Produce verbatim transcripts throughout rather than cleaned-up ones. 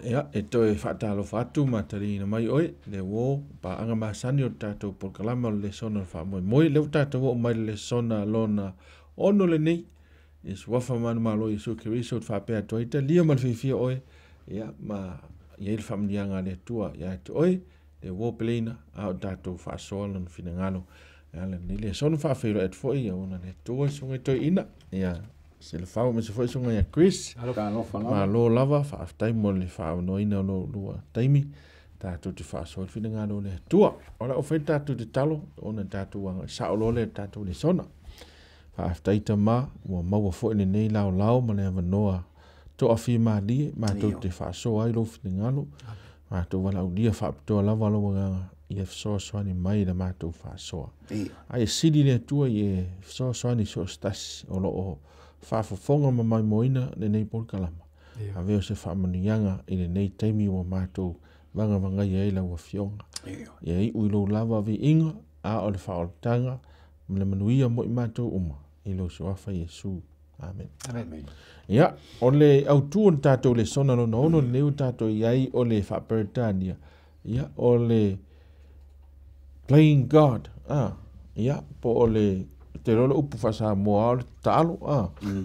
Ia, e toi whaatalo whatu matari na mai oi, le wo, pa anga masani o tātou por kalama o le sona wha moi. Moi leo tātou o mai le sona lona ono le nei, e suafa manu malo i su kiriso o whapea toita, lia man whiwhia oi, ia, ma ia il whamnianga le tua, ia tu oi, le wo pelina, a o tātou whaasoa lana whina ngano. Ia, le ni le sona whawhiro et foi, ia ona le tua sunga toi ina, ia, se le whao me se foi sunga ia Chris, ma lo lava, whaaftai mo le whao no ina lo lua taimi, tātou te whaasoa whina ngano le tua. Ora o whai tātou te talo, ona tātou wanga, sao lo le tātou le sona. Whaaftai ta ma, ua maua foi le nei lao lao, ma le ava noa, to a whi maa li, ma tau te whaasoa ai lo whina ngano, ma tau wala u lia whaapitoa lava lo wanga, ia fso swani mai la ma tau whaasoa. Ai siri le tua i e fso swani so stasi, o lo o whaafofonga ma mai moina le nei pol kalama. A veo se whaamanianga i le nei taimi o ma tau wanga wanga i eila ua fionga. Ia i ui lo lava vi inga, a o le whaoltanga, ma le manuia mo i ma tau uma, i lo soafa Yesu. Amen. Amen. Ia, o le autu o tātou le sona no no no le neu tātou iai o le whaperetania. Ia, o le playing God. Ah, ia, po o le te rolo upu whasa mua o le talo. Ah.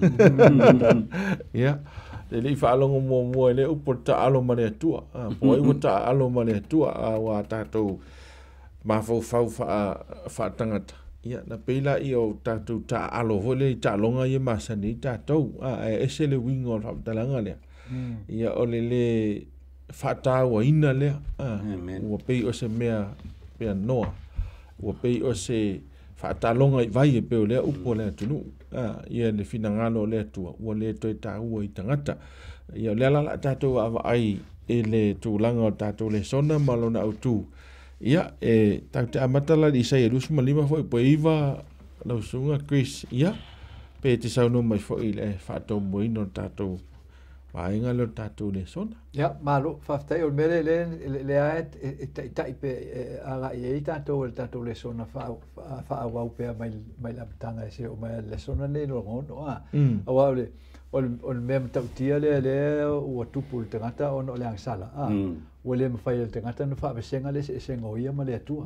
Ia, le li whaalongo mua mua le upu taalo ma le atua. Ah, po iwa taalo ma le atua a wa tātou mafau fau wha tangata. Ia, na peila i o tātou ta alo hole i ta longa i masani i tātou. Ah, e ese le wingo o whapatalanga lea. Ia, o le le whatau a ina lea. Ah, ua pei o se mea pea noa. Ua pei o se whatalonga i vai e peo lea upo lea tunu. Ah, ia le fina ngalo lea tua. Ua le toi ta ua i tangata. Ia, lea lala tātou ava ai e le tūlanga o tātou le sona malona au tū. Ia, e tau te amatala i sai e lusu malima fo i po iwa lau sunga Chris. Ia, pe te sauno mai fo i le whatou moino tātou waenga leo tātou le sona. Ia, malo, whaftai o mele le le aet e tai pe ala i e tātou le tātou le sona whaawau pea mai laptanga e se o mai le sona le no ngono. Awa ole o le mea matautia le le ua tupu le tangata o le angsala. O le mawhai le tangata no whaabesenga le se sengo ia ma le atua.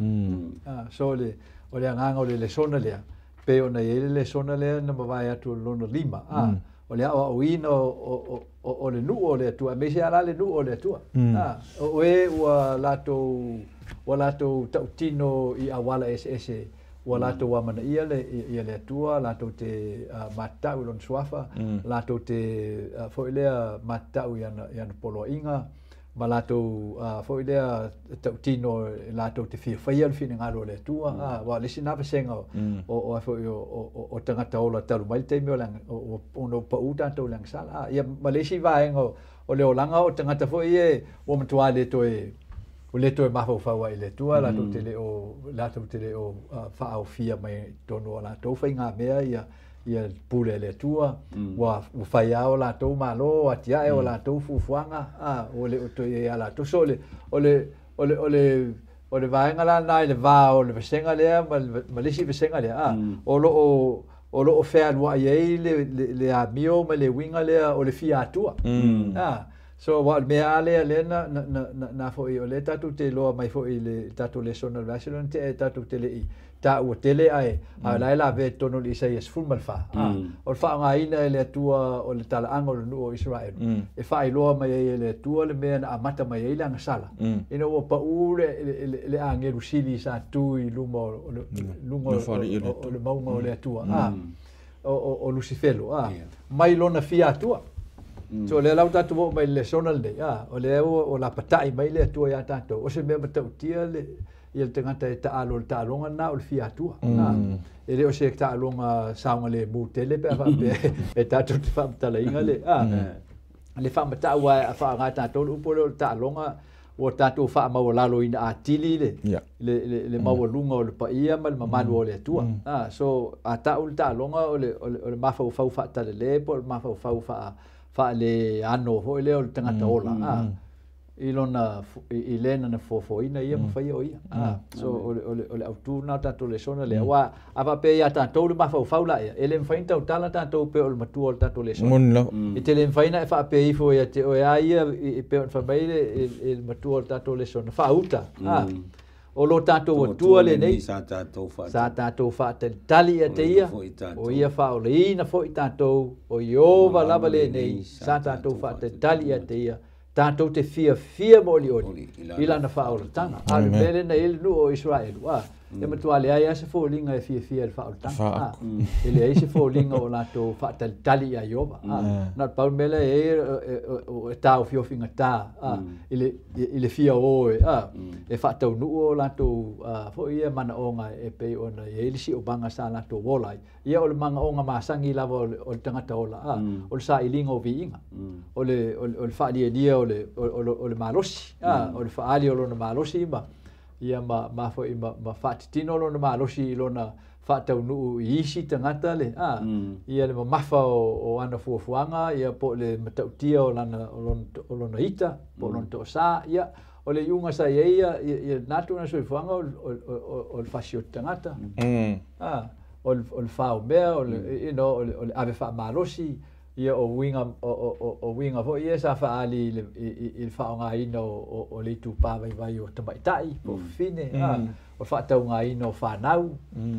So le o le anganga o le le sona lea. Pe o na ele le sona lea na mawai atu lono lima. O le awa o ina o le nuu o le atua. Me se ala le nuu o le atua. O e ua lato ua lato tautino i awala ese ese. Ua lato wa mana ia le ia le atua, lato te matau lon suafa, lato te foilea matau yana yana polo inga. Ma lato foi lea tautino lato te fia fai al fina ngalo le tua a wa le sina pesenga o o foi o o tangata ola talu mai te me lang o no pa uta to lang sala ia malesi vaengo o le olanga o tangata foi e o mtua le to e o le to e mafa fa wa le tua lato te le o lato te le o fa o fia mai tono la to fai nga mea ia ia pule le tua wa fai ao la to malo atia e o la to fufuanga a o le to e ala to sole o le o le o le o le vaenga la nai le va o le vesenga le ma le si vesenga le a o lo o o lo o fea wa ye le le a mio ma le winga le o le fia tua a so wa me ale le na na na fo i o le tatu te lo mai fo i le tatu le sonal vasilon te tatu te le i ta o tele ai a la la ve tono li sai es full malfa o fa nga ina le tua o le tala angol no Israel e fa i lo mai le tua le men a mata mai ile nga sala ino o pa u le le angelu sili sa tu i lumo lumo o le mau le tua a o o lucifelo a mai lona fia tua so le lau tatu mo mai le sonal de a o le o la patai mai le tua ya tanto o se me mata tia le ia te ngata e taalo le taalonga na o le fia atua. E leo se taalonga saunga le mutele pe a e tatu te whaamtala inga le. Le whaamata ua a whaanga tātou upo le taalonga o tātou whaamau lalo ina a tili le. Le maua lunga o le paia ma le mamanu o le atua. So a tau le taalonga o le mawhau whau whaatale le po le mawhau whau wha le ano ho le o le tangata ola. ilona ilena na fofoina ia mafai o ia ah so ole ole ole autu na tatou le sona le wa ava pe ia tatou le mafau faula ia ele mfain tau tala tatou pe ole matu ole tatou le sona i te le mfaina e fa pe ifo ia te o ia ia pe on fa mai le matu ole tatou le sona fa uta ah o lo tatou tua le nei sa tatou fa sa tatou fa te tali ia te ia o ia fa ole ina fo i tatou o iova lava le nei sa tatou fa te tali ia te ia tatou te fia fia mo li oli ila na faula tanga al mele na il no Israel wa e matua le ai se fo linga e fia fia faula tanga ele ai se fo linga o la to fa tal tali ya yoba na paul mele e o ta o fio finga ta ele ele fia o e fa tau no o la to fo ia mana onga e pe ona ele si o banga sa la to wolai ia o le manga onga masangi lava o tanga tola o sa ilinga o viinga o le o le fa dia dia o le o le malosi ah o le fa ali o lo na malosi ma ia ma ma fo ma ma fa tino lo na malosi lo na fa tau nu isi tangata le ah ia le mafa o ana fu fuanga ia po le matautia o lana o lo na ita po lo to sa ia o le yunga sa ia ia natu na so fuanga o o le fasio tangata ah o o fa o be o you know o le ave fa malosi ia o winga o o o winga fo ia sa fa ali il fa nga ino o o le tu pa vai vai o tamai tai po fine ah o fa tau nga ino fa nau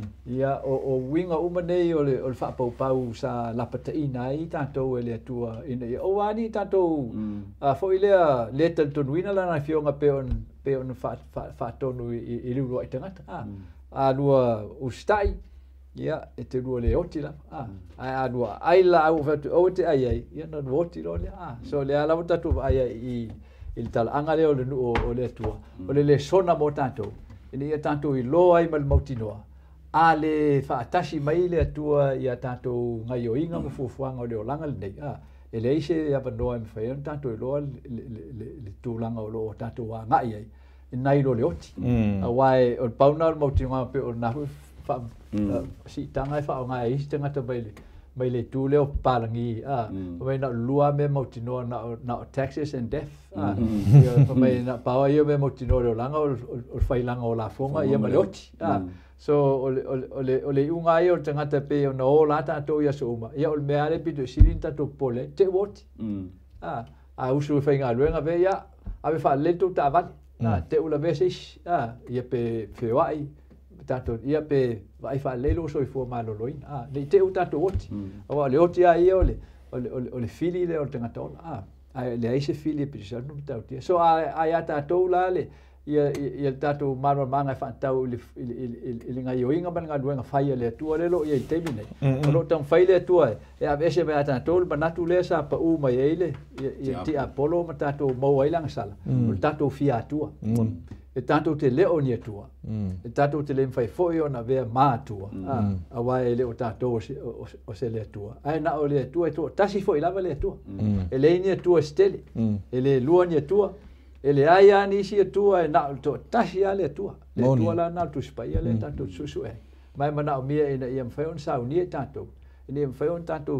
ia o o winga uma nei o le o fa pau pau sa la pataina i tanto ele tua ina o ani tanto a fo ile le tanto wina la na fionga pe on pe on fa fa tonu i lu ro itangata ah a lua ustai ia e te lua le oti la ah a lua ai la au fa o te ai ai ia na oti lo le ah so le ala tatu ai i il tal anga le o le o le tua o le le sona mo tanto ini ia tanto i lo ai mal mautinoa a le fa tashi mai le tua ia tanto ngai o inga mo fufuanga o le langa le nei ah ele ise ia pa no em fa tanto i lo le le tu langa o lo tanto wa ngai ai nai lo le oti a wai o pauna mautinoa pe o na fa si tanga fa nga i tanga to baile baile tu le palangi ah mai na lua me motino na na taxes and death ah mai na pa yo me motino le langa o fai langa o la fonga ia maloti ah so ole ole ole unga yo tanga te pe no la ta to ya so ma ia o me ale pi to silinta to pole te wot ah a usu fai nga luenga ve ya ave fa le tu ta va na te ula vesis ah ia pe fewai tato ia pe vai fa lelo so i fu malo loin ah le te uta to oti o le oti ai ole ole ole fili le o tenga tola ah ai le ai se fili pe sa no ta oti so ai ata to la le ia ia tato maro manga fa tau le le ngai o inga ban nga duenga fai le tu le lo ia te bine o lo tang fai le tu e a vese ba ata to ba natu le sa pa u mai ele ia ti apolo ma tato mo ai lang sala o tato fia tua e tanto te leo ni tua e tanto te le fai foi ona ve ma tua ah a wai le o tato o se le tua ai na o le tua to tasi foi lava le tua e le ni tua stele e le lua ni tua e le ai ani si tua e na to tasi ale tua le tua la na tu spai le tanto susu e mai mana o mia ina ia fai on sa ni tanto ni fai on tanto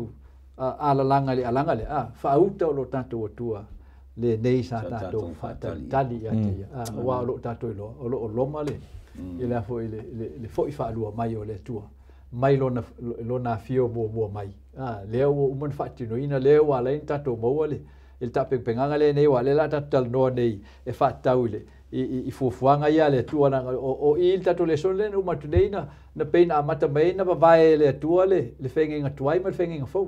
ala langa le alanga le ah fa uta lo tanto tua le nei sa tato fa tali ya te ah wa lo tato lo lo lo male ile fo ile le fo i fa lu mai o le tua mai lo na lo na fio bo bo mai ah le o un fa tino ina le wa le tato mo le il tape penganga le nei wa le la tatal no nei e fa taule i i fu fuanga ia le tua na o il tato le son le no matuneina na peina mata mai na vai le tua le le fenginga tuai mal fenginga fo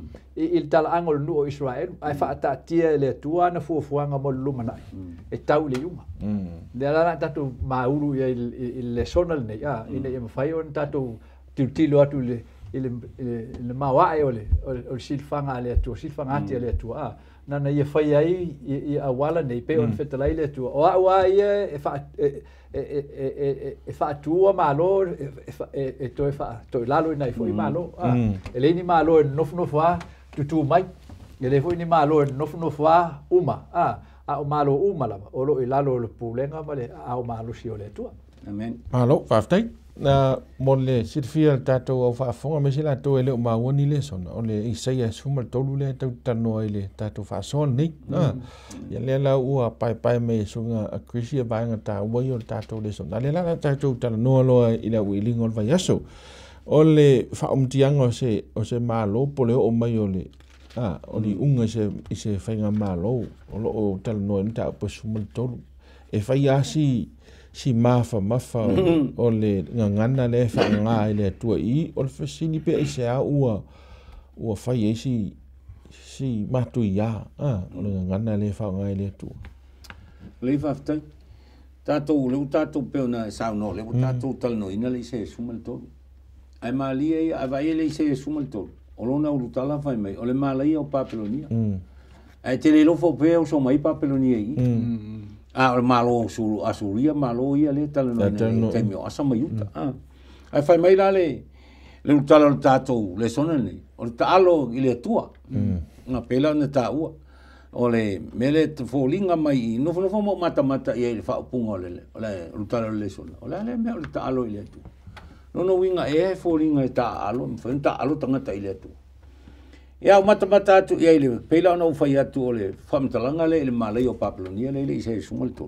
i il tal angol no Israel ai fa ta tia le tua na fu fuanga mo lumana e tau le uma le la tato mauru ia il le sonal nei ah ina ia fai on tato tu tilo atu le il le mawa e ole o silfanga le tua silfanga tia le tua na na ia fai ai i awala nei pe on fetalai le tua o wa ia e fa e e e fa tua malo e to fa to lalo nei foi malo ah ele ni malo no no fa tu tu mai ele foi ni malo no no fa uma ah a o malo uma la o lo lalo le pulenga male a o malo si o le tua amen malo fa na mo le sirfia tatou au faafoga me se latou e le o mauani le sona o le isaia suma le tolu le tautano ai le tatou faasoa lenei na ia lea lau ua paepae me suga akrisi e vaega tāua i o le tatou le sona le la tatou talanoa loa i le auiliga o le vaiaso o le faaumatiaga o se o se malo po le oo mai o le ah o li unga se i se whainga malo o loo talanoa i ta upa suma le tolu e whai asi si mafa mafa o le ngangana le whainga i le atua i o le whasini pe i se a ua ua whai e si si matu i a ah, o le ngangana le whainga i le atua le whaftai tātou leu tātou peo na sao no leu tātou talanoa ina le i se suma le tolu ai malia i a vai le i se suma le tolu o lona urutala fai mai o le malai o Papelonia mm. ai te le lofo pe o so mai Papelonia i mm. a o le malo su asuria malo ia le talanoa ina te mio asa mai uta mm. ah. ai fai mai la le le urutala o tātou le sona nei o le taalo i le tua mm. nga pela na tāua o le mele te fōlinga mai i nofo nofo mo mata mata i le whaupunga o le o le urutala o le sona o le ale mea o le taalo i le tua nono winga e fōringa e tā alo, mwhen tā alo tangata i le atu. Ia o mata mata atu, ia ile peila ona ufai atu o le whamtalanga le, le malai o Papelonia le, le isa e sunga le tō.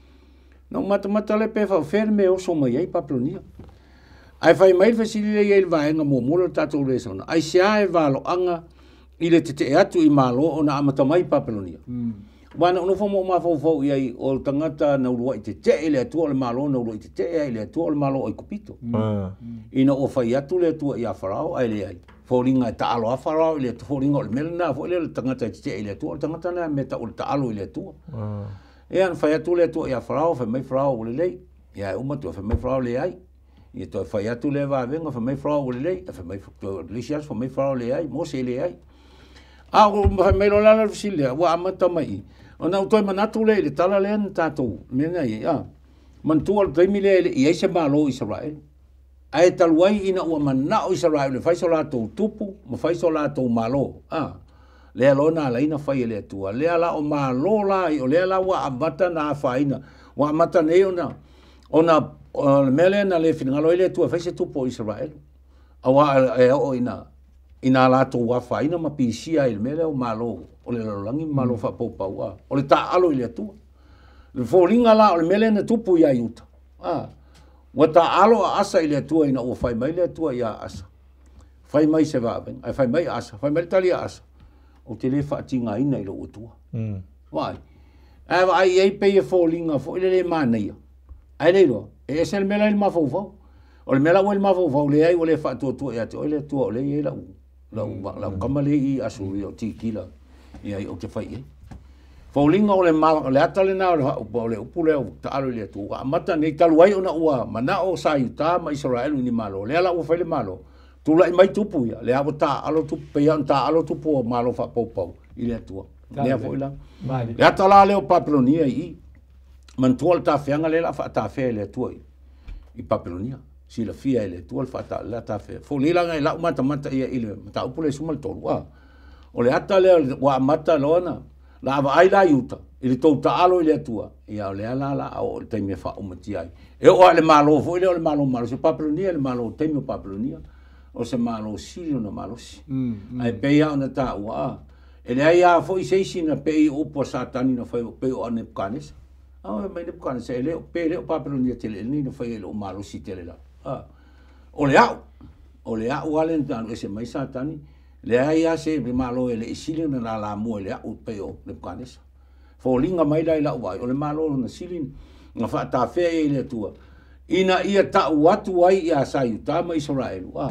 No mata mata le pe whau where me o soma iai Papelonia. Ai whai mai whasili le iai vaenga mō mōla tātou le sona. Ai sea e walo anga i le te te atu i malo o na amata mai Papelonia. Mm. Wana ono fo mo ma fo fo ia o tangata na urua i te te ele atu o le malo na urua i te te ele atu o le malo o i kupito. Ina o fai atu le atu i a farao ai le ai. Fōringa e taalo a farao i le atu fōringa o le melena fo ele le tangata i te te ele atu o le tangata na meta o le taalo i le atu. E an fai atu le atu i a farao fai mai farao o le lei. Ia e umatu fai mai farao le ai. Ia to fai atu le va venga fai mai farao o le lei. Fai mai lisias fai mai farao le ai. Mo se le ai. A o fai mai lo lana fisilia wa amata mai. Ona utoi manatu le le tala le an tātou. Mena i, ah. Mantua le taimi le i eise malo Israel. Ai taluai ina ua manao Israel le faiso lātou tupu, ma faiso lātou malo. Ah. Le alona la ina fai le atua. Le ala o malo la i o le ala wa amata na faina. Wa amata ne ona. Ona mele na le finangalo le atua faise tupu Israel. Awa e o ina. Ina lātou wa faina ma pisia il mele o malo. O le lalangi malo fa popau a o le taalo i le atua le fōringa la o le mele na tupu ia iuta ah wa taalo a asa i le atua ina o fai mai le atua ia asa fai mai se vaben ai fai mai asa fai mai tali asa o te le whaatinga ina i lo utua mm. Vai ai ai ai pe e fōringa fo ile le manaia ai le lo e se le mele il mafofo o le mele o il mafofo le ai o le whaatuatua ia te o le atua o le i la u la u la kamale i asu i o tikila ia i o te whai e. Faulinga o le maa, le atale nā o le upule o ta alo le atu. Amata nei taluai o na ua, mana o sa iuta ma Israelu ni malo. Le ala ua whaile malo. Tula i mai tupu ia. Le awa ta alo tupu, pea ta alo tupu o malo wha popau i le atua. Le a fo ila. Le atala leo Papelonia i. Mantua le ta whianga le la wha ta whea le atua i. I Papelonia. Si la fia i le atua le wha ta le ta whea. Fo lilanga i lau mata mata ia i le. Ta upule sumal tolu. O le ata le wa mata lona la va ai la yuta ile to ta alo ile tua ia o le ala la o te me fa o mati ai e o le malo fo ile o le malo malo se Papelonia le malo te me Papelonia o se malo silio na malo si ai pe ia na ta wa ele ai a fo i sei sina pe o po satani na foi pe o ne kanes a me ne kanes ele pe le o Papelonia te le ni no foi o malo si te le la o le au o le au alen tan ese mai satani le ai a se me malo ele isilio na la la mo ele o peo le kanesa fo linga mai dai la wa o le malo na silin na fa ta fe ele tua ina ia ta watu ai ia sa yuta ma Israel wa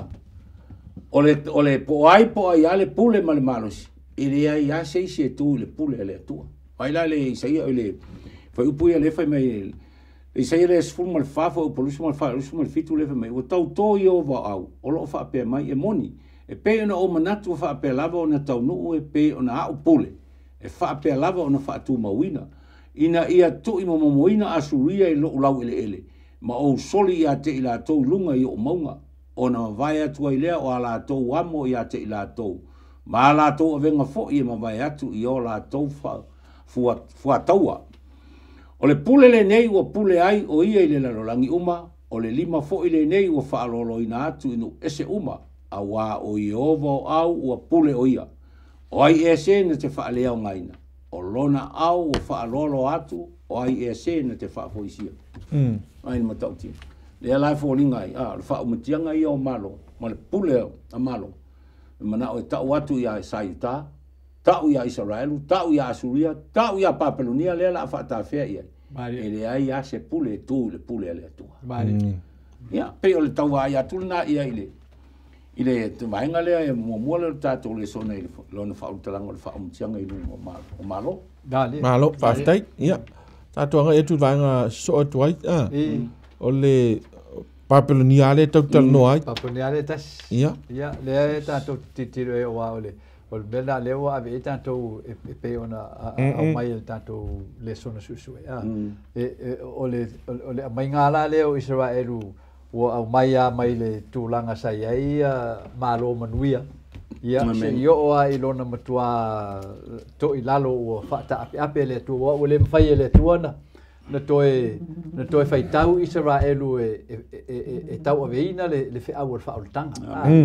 o le o le po ai po ai ale pule mal malos ele ai a se se tu le pule ele tua ai la le sai ele foi u pui ele foi mai e sai ele sful mal fa fo polus mal fa polus mal fitu le mai o tau to yo va au o lo fa pe mai e moni e pe ona o manatu fa pe lava ona tau no e pe ona au pule e fa pe lava ona fa tu mawina ina ia tu i momoina asuria i lo lau ele ele ma o soli ia te ila to lunga i o maunga ona vai atu ai lea o ala to wamo ia te ila to ma la to venga fo i ma vai atu i o la to fa fua fua taua o le pule le nei o pule ai o ia i le lalolangi uma o le lima fo i le nei ua whaalolo ina atu inu ese uma a wā o i ovo au ua pule o ia. O ai e se na te whaalea o ngaina. O lona au ua whaalolo atu o ai e se na te whaafoisia. Mm. Ai ni matau tina. Le alai fo lingai, ah, le whaumatianga ia o malo, ma le pule a malo. Mana o e tau atu ia e Sayuta, tau ia Israelu, tau ia Asuria, tau ia Papelonia, le la whaata whea ia. E le ai a se pule tu, le pule le atua. Mari. Ia, pe o le tau ai atu na ia ile. Ile te vainga lea e mua mua le tātou le sona i lona whautalango le whaumatianga i lungo o malo. Dali. Malo, whaftai, ia. Tātou anga e tu vainga so atu ai, ah. O le Papelonia le tau tala no ai. Papelonia le tas. Ia. Ia, le e tātou titiro e o wa ole. O le bela le o ave e tātou e pe ona a mai le tātou le sona susu e. E o le o le mai ngala le o Israelu o au mai a mai le tūlanga sai ai malo manuia. Ia, se io o ai lona matua to i lalo o whata ape ape le tua o le mwhai le tuana. Na toe na toe fai tau Israelu e e e tau aveina le le fe au fa tanga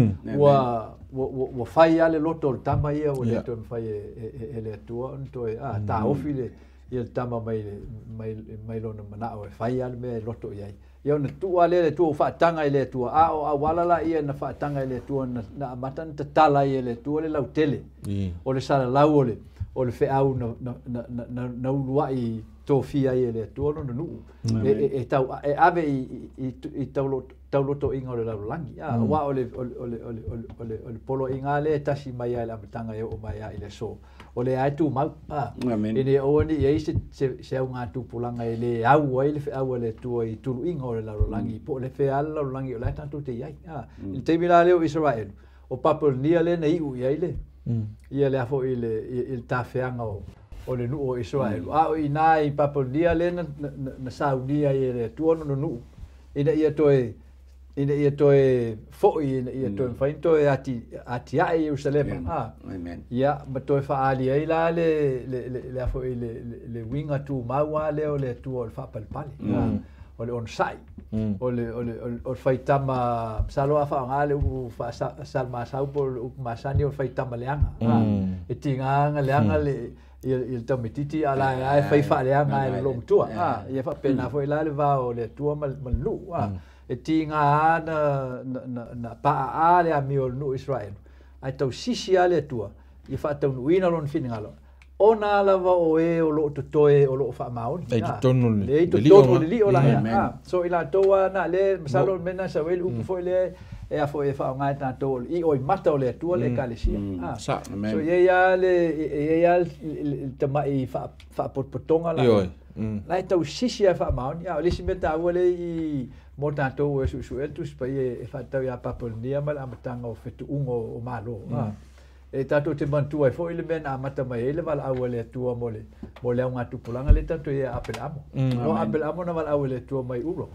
wa wa fai ale loto tama ia o le toe fai e le tua toe a ta ofile il tama mai mai mai lona mana o fai ale me loto ia ia na tua le le tua fa tanga ile tua a o wala la ia na fa tanga ile tua na matan tala ia le tua le lautele o le sala laule o le fe au na na na na uai to fia e le tuono no nu e e tau e ave i i tau tau loto inga o le langi a wa o le o le o le o le o le polo inga le tasi mai ai la tanga e o mai ai le so o le ai tu mau a e ne o ni e se se unga tu pulanga e le au ai le au le tu i tu inga o le langi po le fe ala langi o le tanto te ai a il te mira le o Israel o Papelonia le nei u ai le ia le afo ile il tafeanga o o le nu o Israel. A o ina i Papelonia le na na Saudia i le tuono no nu. Ina ia toe ina ia toe fo ina ia toe fain toe ati ati ai Jerusalem. Ah. Amen. Ia ma toe fa ali ai la le le le afo i le le winga tu maua le o le tu o fa palpali. O le on sai. O le o le o fai tama salo afa ngale u fa sal ma sau por u masani o fai tama leanga. Ah. E tinga leanga le il il tamititi ala ai fai fa le anga e lo tua ah ia fa pena foi la le va o le tua mal malu ah e tinga na na na pa a le ami o no Israel ai tau sisi ale tua ia fa tau nuina lon finingalo ona la va o e o lo to toe o lo fa maun ai tonu le to tonu le li o la ah so ila toa na le masalo mena sa wel u foi le e a foi fa ngai ta to i oi mata o le tua le kalesia ah so ye ya le ye ya te mai fa fa potonga la la tau sisi fa maun ya le simeta o le i mo ta to o su su el tu spa e fa tau ya Papelonia mal amatanga o fetu ungo o malo ah e tato te mantu ai foi le men amata mai le val au le tua mole mo le nga tu pulanga le tato ia apel amo no apel amo na val au le tua mai ulo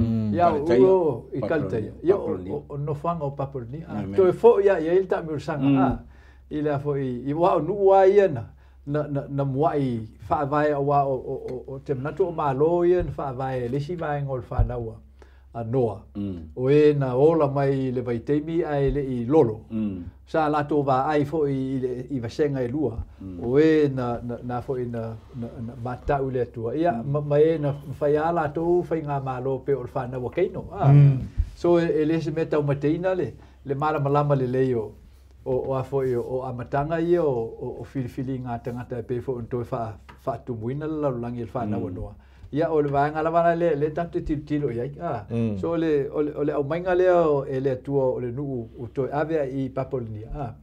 ya ulo i kalta ia o no fanga o Papelonia to e foi ia ia ta mi sanga ah ile foi i wa nu wa ia na na na muai fa vai o wa o o te manatu o malo ia fa vai le si vai ngol fa nawa a noa o e na ola mai le vai teimi ai le i lolo sa la to va ai fo i i va senga e lua o e na na fo i na na mata u le tua ia mai na fai ala to fai nga malo pe o fa na wa keino ah so e le se meta o mateina le le mala malama le leio o o a fo o amatanga i o o filifili nga tanga pe fo to fa fa tu muina la langi fa na wa noa ia o le vanga lava le le tatu tilo ia ah so le o le o mainga le e le tua o le nu o to ave i Papelonia ah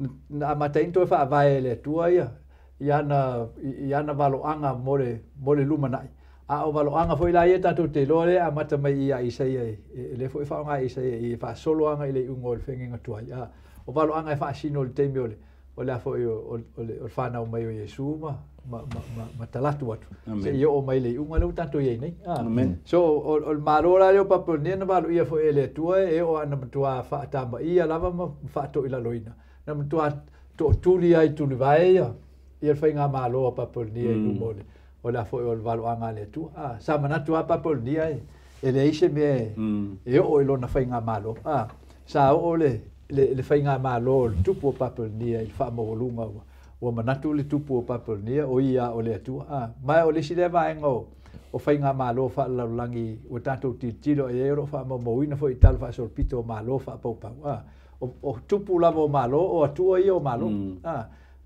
na matain to fa vai le tua ia ia na ia na valo anga mole mole lumanai a o valo anga foi la ia tatu te lole a mata mai ia isa ia le foi fa nga isa ia fa solo anga ile ungol fenga tua ia o valo anga fa sino le temio le o le foi o le o fa na o mai o Yesu ma ma ma ma talatu watu se yo o mai le unga le tanto ye nei ah so o marola le Papelonia na valo ia foi ele tua e o ana tua fa tamba ia lava ma fa to ila loina na tua to tuli ai tu vai ia ia foi nga malo Papelonia i mole o la foi o valo anga le tua ah sa mana tua Papelonia e le ise me e o ilo na fai ngā malo a sa o le le le fai ngā malo le tupu o Papelnia i wha mawalunga ua ua manatu le tupu o Papelnia o ia o le atua a mai o le sile vaenga o o fai ngā malo wha laulangi o tātou titilo e ero wha mawawina fo i tala wha solpito o malo wha paupau a o tupu lava o malo o atua ia o malo a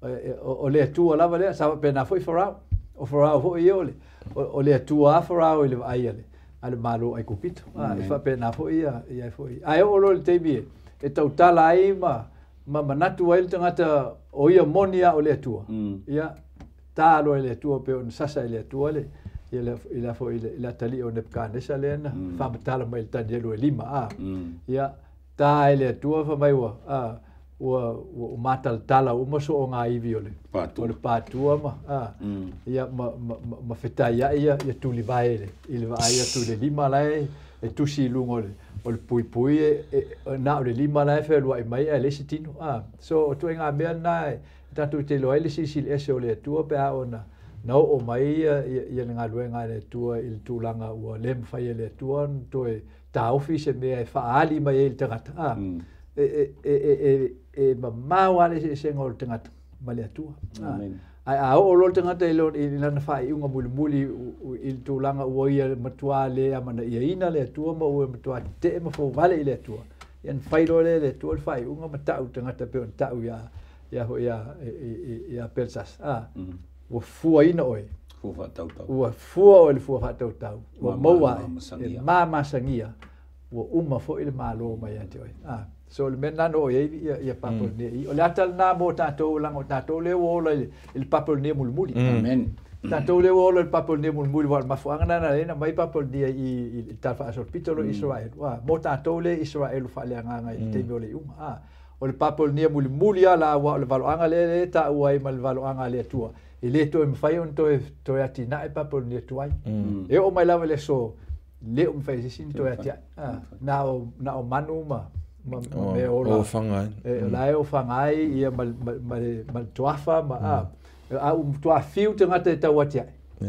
o le atua lava lea sa pena foi farao o farao fo i ole o le atua a farao i le vai ale ale malo ai kupito a e fa pena fo ia ia fo ai o lo le tebi e tau tala ai ma ma manatu ai le ngata o ia monia o le atua ia talo le atua pe on sasa le atua le ia le ila fo ila tali o nepkane sa le na fa tala mai tan ye lo lima a ia ta le atua fa mai wa a ua ua matal tala uma so o ngā iwi o le o le pātua ma a ia ma ma ma fetai ia ia ia tuli vai le i le vai ia tuli lima lai e tusi lungo le o le pui pui e na o le lima lai fe lua i mai e le sitino a so o tu ngā mea nai tatu te loa le sisi le ese o le tua pe a ona na o mai ia ia ngā luenga le tua i le tūlanga ua le mwhai le tua to e ta office me e whaali mai e le tangata a e e e e e ma maua le se se ngol tangata male atua ai a o lo tangata ilo i lana fai unga muli muli i tūlanga ua ia matua le amana ia ina le atua ma ua matua te ma fo vale i le atua ian whairo le le atua le fai unga matau tangata pe on tau ia ia ho ia ia persas a ua fua ina oe fua tau tau ua fua o le fua tau tau ua maua e ma masangia ua uma fo i le malo mai ate oe a so le mena no ia ia Papelnia o le atal na mo tatou lango tatou le ola il Papelnia mulmuli amen tatou le ola il Papelnia mulmuli wa mafuanga na na mai Papelnia i i tafa so pitolo Israel wa mo tatou le Israel fa le anga i te le uma a o le Papelnia mulmuli ala wa le valoanga le le ta wa i mal valoanga le tua i le to mfai on to to atina e Papelnia tuai e o mai lava le so le um fai sin to atia na na o manuma ma me ola o fangai e la o fangai ia mal mal mal tuafa ma a a um tuafiu te ngata te watia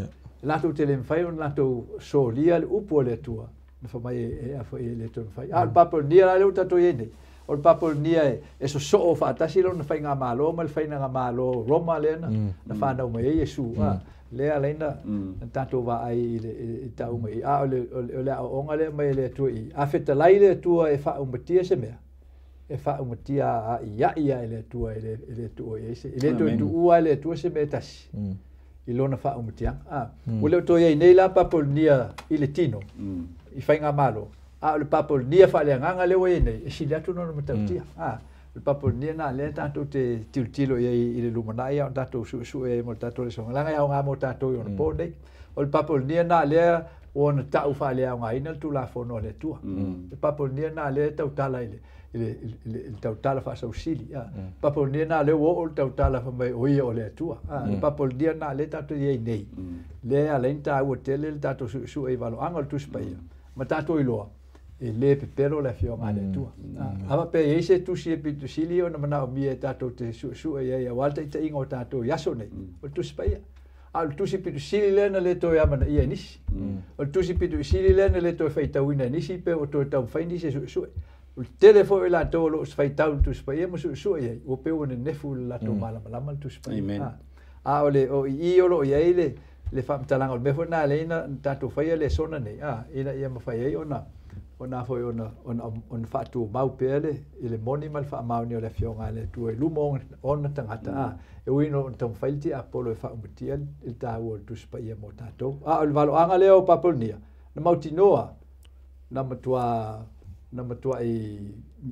la tu te le fai on la tu solia le upo le tua me fa mai e a foi le tu fai al Papelnia la le uta to yene o Papelnia e so so fa tasi lo na fai nga malo mal fai nga malo Roma le na na fa na mai Yesu a le alena tanto va ai i tau mai a le le o ngale mai le tu i a feta lai le tu e fa un betia se me e fa un betia a ia ia le tu le le tu e se le tu tu u le tu se me tas i lona fa un betia a o le to ia nei la Papelnia i le tino i fa nga malo a le Papelnia fa le nganga le we nei e si le tu no matatia a le Papelnia na le tanto te tiltilo ia i le lumanai on tanto su su e mo tanto le songa langa ia mo tanto yo po nei o le Papelnia na le on ta u fa le nga ina tu la fono le tua le Papelnia na le tau tala ile ile il tau tala fa so sili a Papelnia na le wo o tau tala fa mai o ia o le tua le Papelnia na le tanto ia nei le alenta o tele le tanto su su e valo angol tu spaia ma tanto ilo e le pepero la fio male tua ava pe ese tu si pe tu sili ona mana o mie tato te su su e ia walta te ingo tato yaso nei o tu spaia al tu si pe tu sili le na le to ya mana ia nisi o tu si pe tu sili le na le to fai tau ina nisi pe o to tau fai nisi su su o telefo la to lo fai tau tu spaia mo su su e o pe o ne nefu la to mala mala tu spaia a o le o i o lo ia ile le fam talanga o me fo na le na tato fai le sona nei a ina ia ma fai ona ona foi ona on on fatu mau pele ile moni mal fa mau ni o le fionga le tu e lumo on tangata a e wino tom failti apolo e fa umtiel il ta wo tu spa ia motato a il valo anga le o Papelnia na mauti noa na matua na matua i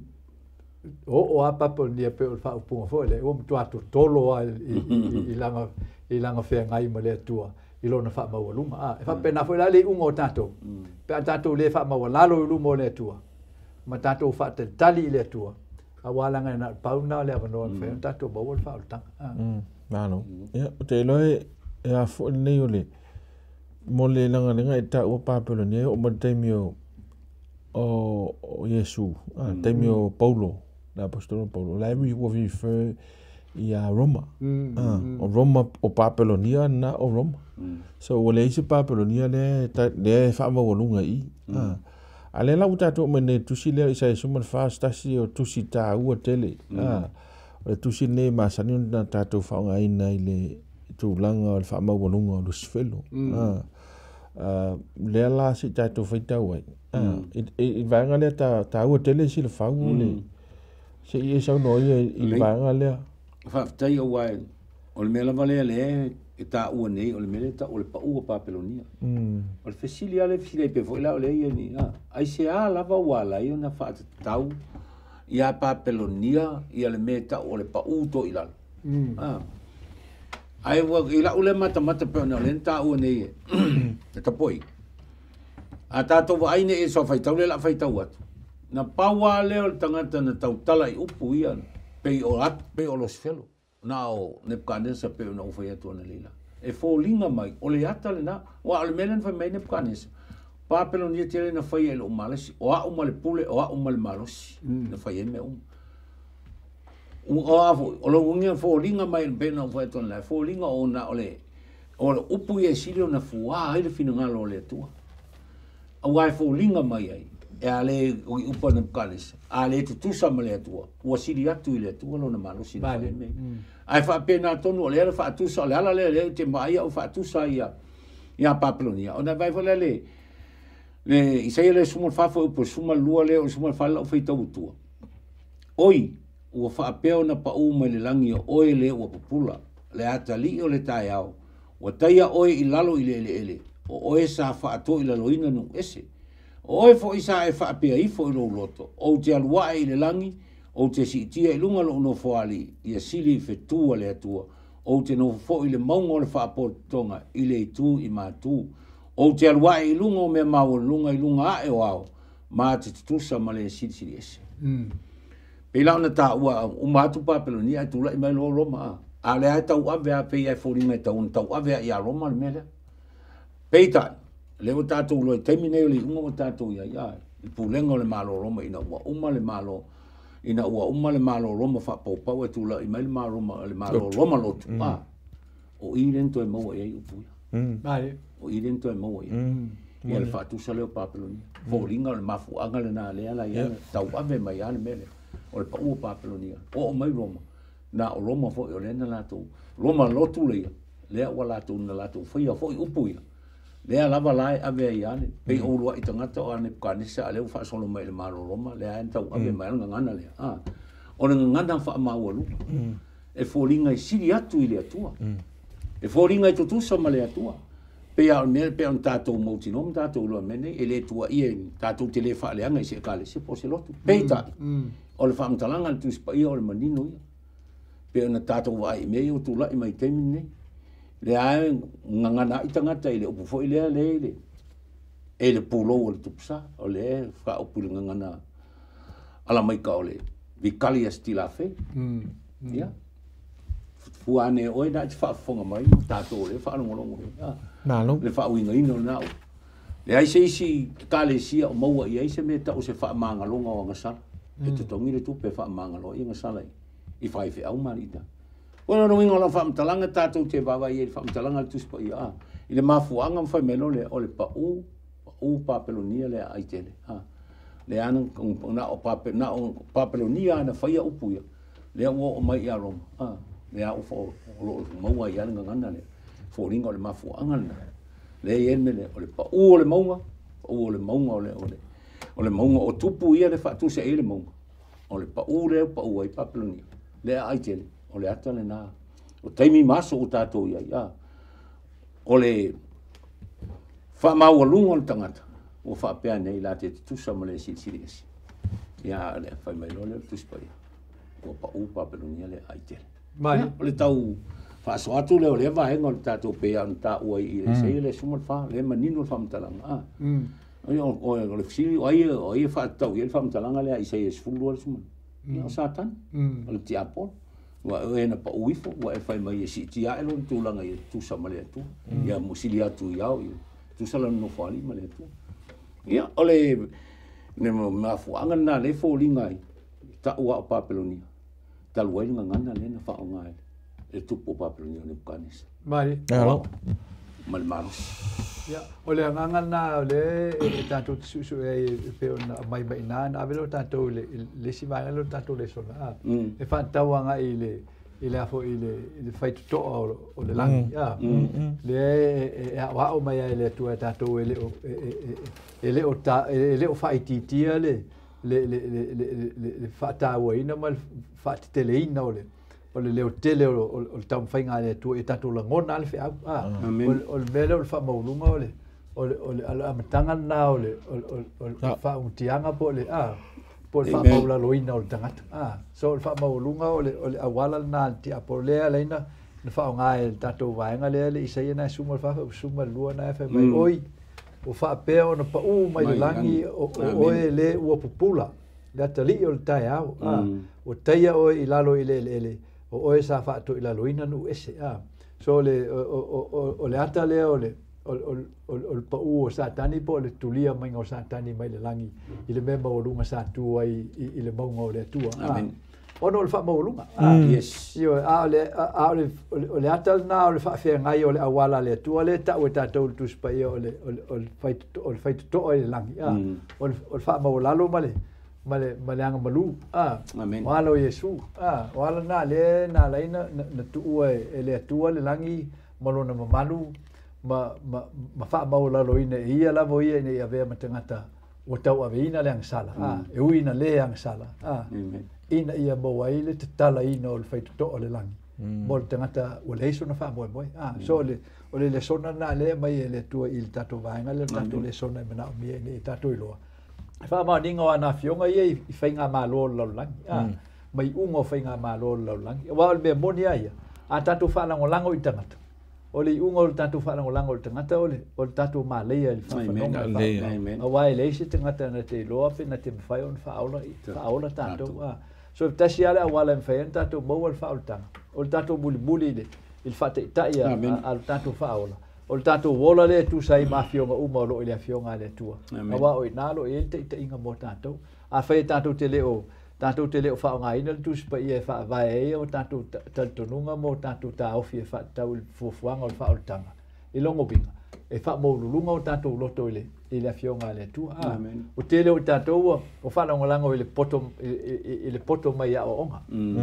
o o a Papelnia pe o fa upunga fo le o matua to tolo i langa i langa fe ngai ma le tua i lona fa ma waluma a e fa pena foi la le ungo tato pe tato le fa ma walalo i lumo le tua ma tato fa te tali le tua a wala nga na pauna le avano fe tato ba wol fa ta mm nano ya te loe e a fo le ole mo le langa nga eta o Papelnia o mo temio o Yesu a temio Paulo la apostolo Paulo la mi wo vi fe ia Roma. Mm, Ah, mm. o Roma o Papelonia na o Roma. Mm. So o le isi Papelonia le ta le fa mo volunga i. Ah. Ale la uta to mene tusi le isa e suma fa stasi o tusi ta ua tele. Ah. O le tusi ne masani na tato fa nga ina ile tu langa o fa mo volunga o Lucifer. Ah. Uh, le la si tato faita wai. Ah. It it va nga le ta ta ua tele si le fa le. Se i sa no i va nga le. Fa tai o wai. O le mela vale le e ta ua nei o le mele ta o le pa ua Papelonia. Mm. O le fesilia le fesilia pe foi la o le ia ni. Ah, ai se a lava wala i ona fa tau ia Papelonia ia le meta o le pa u to ila. Mm. Ah. Ai wa ila ule mata mata pe ona le ta ua nei. E ta poi. A tato wa aine e so fai tau le la fai tau atu. Na pawa le o tangata na tau tala i upu ia pe o at pe o los felo. Na o Nebuchadnezzar pe o na ufai atu ana lila. E fo linga mai o le ata le na wa o le melen fai mai Nebuchadnezzar. Papelonia tele na fai e lo malasi o a umale pule o a umale malosi na fai e me um. O a fo o lo ungia fo linga mai pe na ufai atu ana fo linga o na o le o le upu e silio na fua ai le fina ngalo o le atua. A wai fo linga mai ai. E ale o upa Nebuchadnezzar. A le tu tusa ma le atua. Ua sili atu i le atua lo na malosi na fai me. Ai fa pena tonu o le ala fa tusa le ala le le te mai o fa tusa ia ia Papelonia. Ona vai fo le le le isaia le suma fa fo po suma lua le o suma fa la o feita utua. Oi o fa peo na pa u mai le langi o oi le o popula. Le atali o le tai au. O taia oi i lalo i le ele ele. O oi sa fa ato i lalo ina nu ese. O oi fo isa e fa pea i fo i lo loto. O te alua i le langi. O te si tia i lunga lo no foali i a sili fe tua le atua. O te no fo i le maungo le fa tonga i le tu i mātu. O te alua i lunga o mea mau lunga i lunga a e o au. Ma te tutusa ma le sili sili ese. Pe lau na ta ua o mātu Papelonia ai tula i mai lo Roma. A le ai tau ave a pe ai fōringa i tau tau ave a i a Roma le mele. Peitai, leo tātou loi teimine o li unga o tātou ia ia. I pūlenga o le malo Roma ina ua uma le malo ina ua uma le malo Roma fa pau pau e tula i mai le malo Roma le malo Roma lotu. Ah. O i rento e maua e upuia. Vale. O i rento e maua e. Ia le whātusa leo Papelonia. Fōringa o le mafu anga le nā lea la ia. Tau ave mai ane mele. O le pau o Papelonia. O o mai Roma. Na o Roma fo o lena latou. Roma lotu leia. Lea ua latou na latou. Whaia fo i upuia. Lea lava lai ave ai ane. Pei o lua i tangata o ane Nebuchadnezzar. Leo wha solo mai le maro Roma. Lea ane tau ave mai anga ngana lea. Ah. O le ngana wha maua lupa. E fōringa i siri atu i le atua. E fōringa i tutusa ma le atua. Pei au mea pei au tātou mautinoma tātou lua mene. E le tua ia tātou te le wha leanga i se kale se po se lotu. Pei tai. O le wha mtalanga le tuspa ia o le manino ia. Pe ona tātou vai me o tula i mai teimi nei. Le ae ngangana i tangata i le upu fo i lea le le. E le pūlo o le tupsa, o le e wha upu le ngangana ala mai ka o le vikali a stila fe. Ia. Fuane oe na te wha fonga mai, tātou o le wha anongolongo. Nalo. Le wha uinga ino nao. Le ai se isi ka le sia o maua i eise me ta o se wha mangalonga o ngasala. E te tongi le tupe wha mangalo i ngasala i. I whai whi au marita. Wana no inga la whamtalanga tātou te wawa i e whamtalanga le tuspa i a. I le mafuanga mwhai melo le o le pa u, pa u Papelonia le a aitele. Le ana na o pape na o Papelonia ana whaia upuia. Le ua o mai i a Roma. Le a ufa o lo maua i ana ngana le. Fōringa o le mafuanga na. Le i enme le o le pa u o le maunga. Pa u o le maunga o le o le. O le maunga o tupu ia le whaatuse e le maunga. O le pa u le pa u ai Papelonia. Le ai tele, o le ata le nā. O taimi maso o tātou ia ia. O le whamau alunga o le tangata. O whapea nei la te tusa ma le siri siri esi. Ia le whai mai lo le tuspa ia. O pa u Papelonia le ai tele. Mai. O le tau whaaso atu le o le wahenga o le tātou pea an tā ua i le sei le sumal wha. Le manino le whamtalanga. O le fsiri o ai o ai whaatau i le whamtalanga le a i sei e sfulu o le sumal. Ia satan. O le tia pol. Wa e na pa uifo, wa e whai mai e si tia e lo tūlanga i tu sa male atu. Ia musili atu iau i tu sa lano whali male atu. Ia o le ne mafuanga na le fōringa i ta ua o Papelonia. taluai ngangana lena fa ngai e tupo papeloni o le kanisa mai Alo. mal mal ya ole ngangana ole e tatou su su e pe ona mai mai na na velo tatou le le si vai lo tatou le sona e fa tawanga ile ile afo ile ile fai to o le langi ya le e wa o mai ile tu tatou ele o ele o ta ele o fai titia le le le le le fa tawa ina mal fa tele ina ole o le leo tele o o tau whainga le tu e tatu la ngona ale whea ah o le mele o le wha maulunga o le o le o le ala amatanga na o le o le wha umtianga po le ah po le wha maula loina o le tangata ah so le wha maulunga o le o le awala na ti apo lea leina le wha o ngā e tatu waenga lea le isa ia na suma le wha suma lua na e wha mai oi o wha pēo na pa u mai le langi o oe le ua pupula le atali o le tai au ah o teia oe i lalo i le le le o oe sa fa to ila loina nu ese a so le o o o le ata le o le o o o pa u o sa tani po le tulia mai ngo sa tani mai le langi i le memba o lunga sa tu ai i le mongo le tua a ono le fa mo lunga a yes io a le a le o le ata na o le fa fe ngai o le awala le tua le ta o ta to tu spa o le o le fai o le fai to o le langi a o o fa mo lalo male male male anga malu ah walo yesu ah wala na le na laina na tu e le tu le langi malo na malu ma ma ma fa ma la loina ia la voia ne ia ve matangata o tau aveina le sala ah e uina le ang sala ah ina ia mo waile te tala ina o le fai to o le langi mo le tangata o le so na fa mo mo ah so le o le le sona na le mai le tu il tato vainga le tato le sona me na mi ne tato ilo fa ma ningo ana fionga ye i fainga malo lo langi ah mai ungo fainga malo lo langi wa be monia ia a tatu fa lango lango i tangata o le ungo tatu fa lango lango i tangata o le o tatu ma le ia fa fa wa le se tangata na te lo ape na te fai on fa aula fa aula tatu ah so tasi ala wala fa tatu mo wal fa ulta o tatu buli buli le il fa te taia al tatu fa aula o tato wola le tu sai mafio ma uma lo ile fionga le tua awa o inalo e te te inga mo tato a fai tato te leo tato te leo fa nga ina tu spa ia fa vai e o tato tato nunga mo tato ta ofi fa tau fufuanga o fa o tanga i longo pinga e fa mo lunga o tato loto ile ile fionga le tua a o te leo tato o fa nga lango ile poto ile poto mai a o onga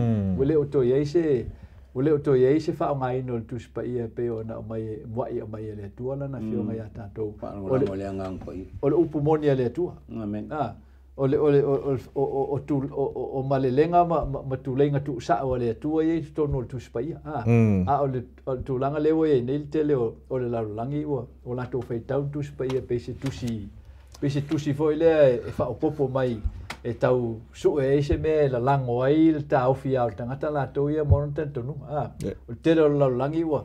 o le o to ye se o le to ye se fa nga ino tu spa ia pe ona mai mai mai le tua na fionga ya tato o le ngang pa i o le upu monia le tua amen ah o le o le o o tu o malelenga ma ma tu lenga tu sa o le tua ye to no tu spa ia ah ah o le tu langa le o ye nel te le o le la langi o o la to fe tau tu spa ia pe se tu si pe se tu si foi le e fa o popo mai e tau su e se me la lango ai le tau fia o tangata la to ia mo non tanto no ah o te lo la langi wa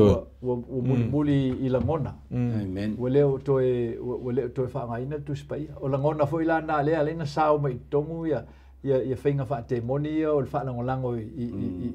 o muli muli i la ngona amen o le to e o le to fa nga ina tu spai o la ngona foi la na le ale na sao mai tongu ia ia ia fenga fa te moni o le fa lango lango i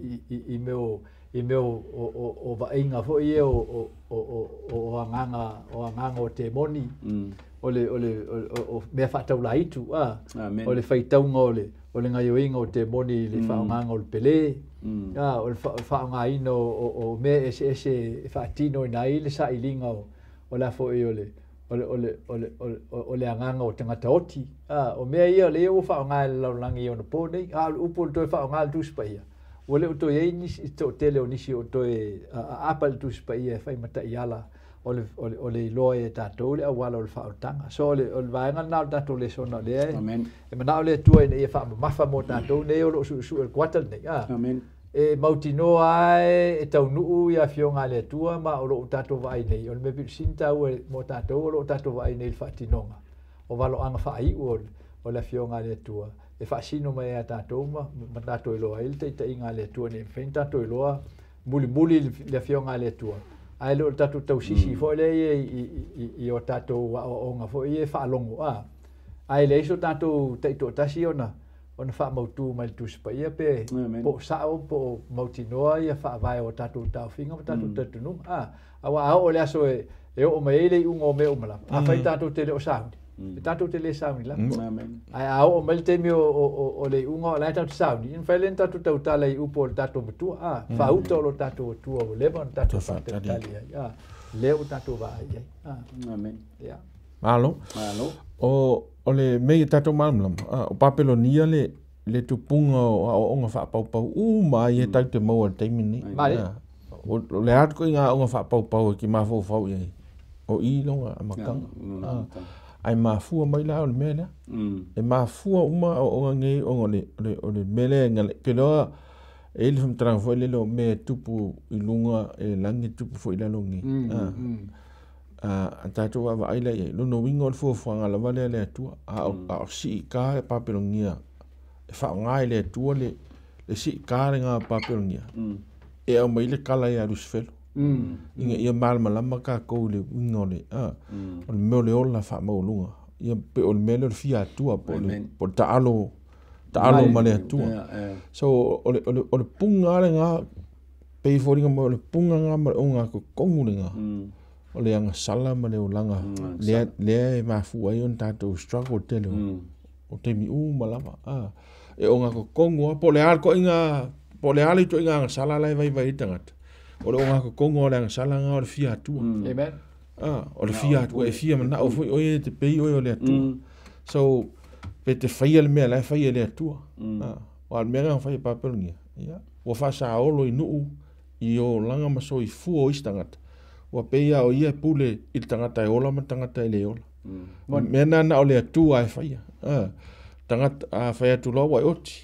i i meu i meu o o o va inga foi o o o o anganga o anganga o te moni o le o le o me fa tau la itu ah o le fai tau ngole o le ngai oinga o te moni le fa nganga o le pele ah o le fa nga ino o me ese ese fa tino na ile sa ilinga o o la fo o le o le o le o le o le nganga o tanga toti ah o me ia le o fa nga la langi o no pone ah o po to fa nga tu spaia o le to ye ni to tele o nisi o to e apal tu spaia fa mata yala o le o le loe tatou le awala o le whaotanga. So le o le vaenga nao tatou le sona le e. Amen. E manao le tua e wha mafa mo tatou ne o lo su su e kuatal nei. Amen. E mautino ai e tau nuu ia fionga le tua ma o lo tatou vai nei. O le mepi sinta ue mo tatou o lo tatou vai nei le whaatinonga. O valo anga whaai o o le fionga le tua. E whaasino mai a tatou ma ma tatou iloa il te te inga le tua ne whain tatou iloa muli muli le fionga le tua. Ai lo tatu tau sisi fo le i i i o tatu wa o nga fo i fa longo a ai le so tatu te to tasi ona ona fa mo tu mal tu spa ia pe po sa o po mo tinoa ia fa vai o tatu tau finga o tatu tatu nu a a wa o le aso e e o mai le un o me o mala a fa tatu te le o sa Tātou te le sauni la. Amen. Ai au o mel te mi o o o le unga o lai tātou sauni. In whaile tātou tau tala i upo o tātou matua. Ah, whauta o lo tātou matua o lewa o tātou whātou tali ai. Ah, leo tātou wā ai. Ah, Amen. yeah. Malo. Malo. O o le mei tātou malam. Ah, o papelonia le le tupunga o onga whapau pau. U mai e tau te mau al teimini. Mare. O le atu ko inga onga whapau pau ki mawhau fau iai. O i longa a makanga. Ai mafua mai la o le mele. E mafua uma o onga ngei onga le le o le mele ngale. Ke loa e ili fam tarang fo le lo me tupu i lunga e langi tupu fo i la longi. A tātou wa aila iai. Lono wingo le fuafuanga la wale le atua. A o si i kā e papelongia. E wha ngai le atua le le si i kā re ngā papelongia. E au mai le kala i a Roosevelt. Inga ia malama lama ka kou le wingo le. O le meo le ola wha maulunga. Ia pe o le mele le fia atua po le po ta alo ta alo ma le atua. So o le o le punga le ngā pei fōringa mo le punga ngā ma o ngā ko kongu le ngā. O le anga sala ma le o langa. Lea lea e mafua i on tātou struggle tele o. O te mi u malama. E o ngā ko kongu po le alko inga po le ali to inga sala lai vai vai tangata. O le o ngā ko kongu o le anga sala ngā o le fia atua. Amen. Ah, o le fia atua e fia mana o foi o e te pei o le atua. So pe te faia le mea lai faia le atua. Ah, o al mea ngā faia papelungia. Ia. O fa sa olo i nuu i o langa maso i fu o istangata. O peia o ia pule i tangata e ola ma tangata e le ola. Mea nana o le atua e faia. Ah, tangata a faia tu lo wai oti.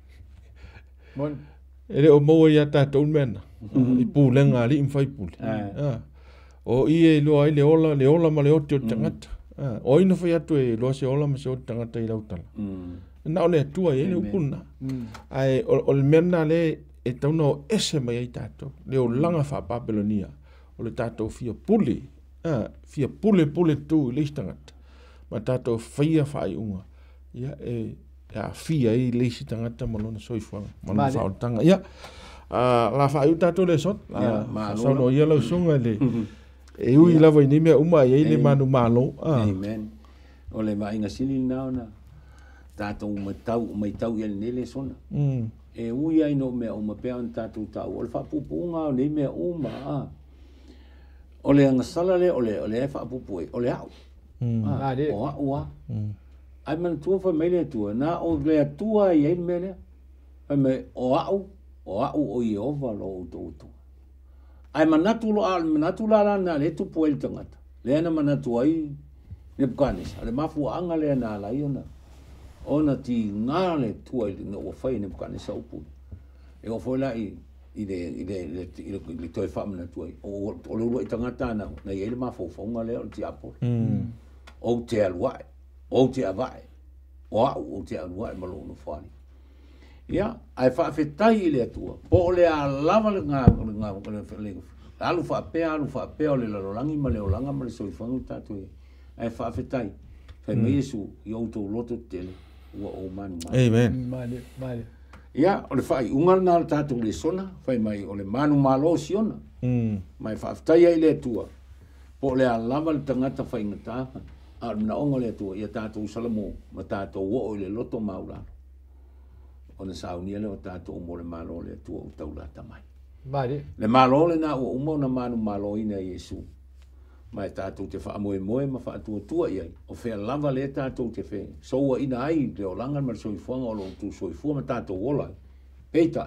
Mon. Ele o mo ia tātou mena. I pule ngā li imwhai pule. Ah. O i e loa i le ola, le ola ma le oti o tangata. O ina whai atu e loa se ola ma se o tangata i lautala. Na o le atua e le upuna. Ai o le mena le e tauna o ese mai ai tātou. Le o langa wha papelonia. O le tātou fia pule. Fia pule pule tu i le istangata. Ma tātou fia whai unga. Ia e a fia i le istangata malona soifuanga. Malona whaotanga. Ia. La wha iu tātou le sot. Sauno ia lau sunga le. E ui lawa i ni mea uma i eile manu malo. Amen. O le mainga sili nao na tātou matau, mai tau i nele sona. E ui ai no mea uma pea an tātou tau. O le whapupu unga o ni mea uma. O le angasala le, o le o le e whapupu e, o le au. O a ua. Ai man tua wha meile atua. Nā o le atua i eile mea lea. Ai me o au. O au o i ova lo o tō tua. Ai manatu lo al manatu la la na le tu poel tangata. Le ana manatu ai ne Afghanis. Ale mafu anga le na la iona. Ona ti ngale tu ai no fai ne Afghanis au pu. E o foi la i i de i de i le toi fam na tu ai. O o lo i tangata na na ele mafu fo ngale o ti apo. O te alwai. O te avai. O o te alwai malo no fani. Ia, ai fa fetai le atua. Po le a lava le nga nga le alu fa pe alu fa pe o le lolangi ma le olanga ma le soifangu tatu. Ai fa fetai. Fa me Yesu i auto loto tele o o manu. Amen. Male, male. Ia, o le fai unga na tatu le sona, fai mai o le manu malo siona. Mm. Mai fa fetai ai le atua. Po le a lava le tangata fai ngata. A na onga le atua ia tatu salamo ma tatu o le loto maula. O na saunia le o tātou mo le malo le tua o taula tamai. Mare. Le malo le na o umo na manu malo ina Yesu. Mai tātou te wha moe moe ma wha atua tua iai. O whea lava le tātou te whea. Soua ina ai le o langan ma soifuanga o lo tu soifua ma tātou ola. Peita.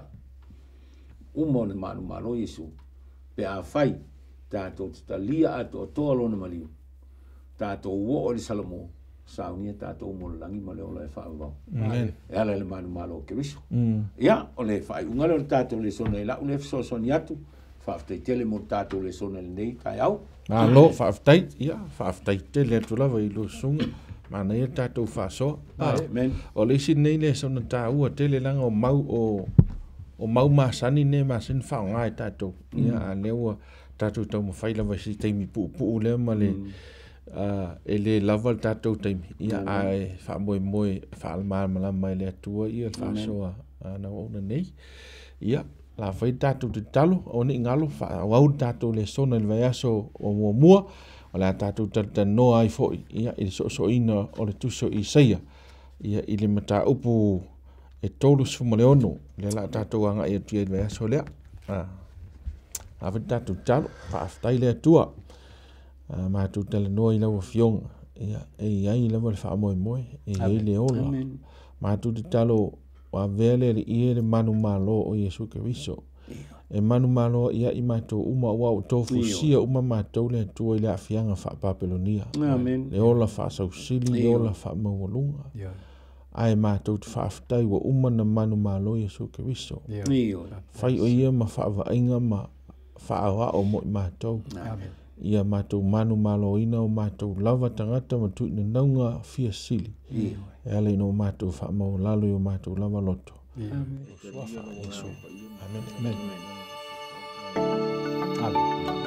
Umo na manu malo Yesu. Pe a whai tātou te ta lia ato o toa lona maliu. Tātou uo o le salamo. Saunia tātou mo langi ma le ola e whaavau. Amen. E ala le manu malo ke riso. Ia, o le whai unga le tātou le sona e lau le fsosoni atu. Whaaftai tele mo tātou le sona le nei kai au. Alo, whaaftai, ia, whaaftai tele atu lawa i lo sunga. Mana ia tātou whaasoa. Amen. O le isi nei le sona tā ua tele langa o mau o o mau masani ne masin whaonga e tātou. Ia, a lewa tātou tau ma whailawa si teimi pu pu le ma le uh, e le lava le tātou taimi. Ia ai wha moe moe wha almar malama e le atua ia le whaasoa uh, na wauna nei. Ia, la whai tātou te talo o ni ngalo wha wau tātou le sona le vai aso o mua mua o le tātou tata noa ai foi, ia i so so ina o le tuso i seia, ia i le mata upu e tolu sfuma le ono, le la tātou anga i atu e le aso lea. Awe tātou talo, whaaftai le atua, mātou tala noa i lawa fionga, ia e iai lawa le wha moe moe, e e le ola. Mātou te talo, wa vele le ie le manu malo o Yesu Keriso. E manu malo ia i mātou uma ua o tofu sia uma mātou le atua i le afianga wha Papelonia. Le ola wha sausili, le ola wha mawalunga. Ai mātou te whaaftai wa uma na manu malo Yesu Keriso. Whai o ia ma wha inga ma wha awa o mo i mātou. Ia mātou manu malo ina o mātou lava tangata ma tui na naunga fia sili. E ale no mātou wha mawalalo i o mātou lava loto. Amen. Amen. Amen.